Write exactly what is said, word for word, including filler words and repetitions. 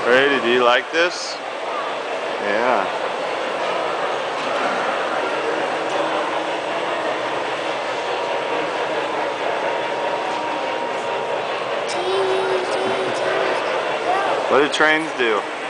Brady, do you like this? Yeah. What do trains do?